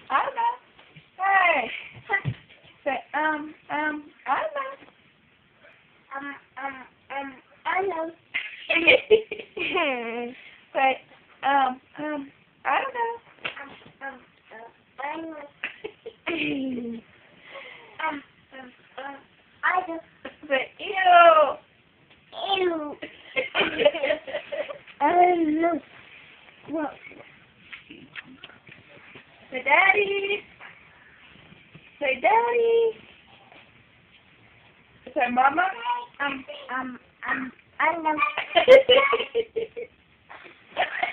I don't know. Hey. Say, I don't know. I know. Say, I don't know. I know. I know. Say, ew. Ew. I know. What? Say, daddy. Say, daddy. Say, mama. I know.